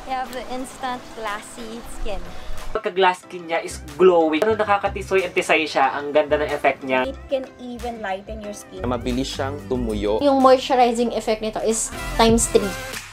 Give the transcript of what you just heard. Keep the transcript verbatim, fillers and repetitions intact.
You have the instant glassy skin. Pagka-glass skin niya is glowing. Ano, nakakatisoy at tisay siya. Ang ganda ng effect niya. It can even lighten your skin. Mabilis siyang tumuyo. Yung moisturizing effect nito is times three.